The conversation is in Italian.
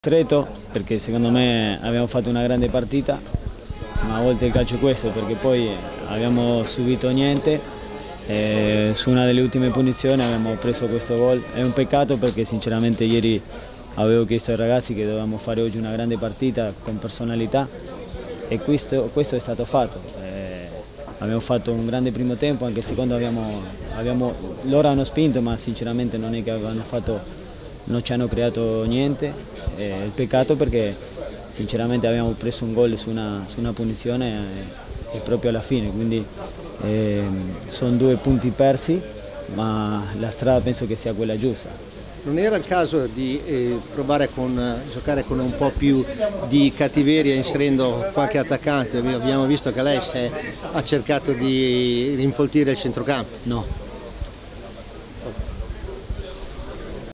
Stretto perché secondo me abbiamo fatto una grande partita, ma a volte il calcio è questo perché poi abbiamo subito niente e su una delle ultime punizioni abbiamo preso questo gol. È un peccato perché sinceramente ieri avevo chiesto ai ragazzi che dovevamo fare oggi una grande partita con personalità e questo è stato fatto. Abbiamo fatto un grande primo tempo, anche il secondo loro hanno spinto, ma sinceramente non è che non ci hanno creato niente. Il peccato perché sinceramente abbiamo preso un gol su una punizione e proprio alla fine, quindi sono 2 punti persi, ma la strada penso che sia quella giusta. Non era il caso di provare a giocare con un po' più di cattiveria inserendo qualche attaccante? Abbiamo visto che lei ha cercato di rinfoltire il centrocampo. No.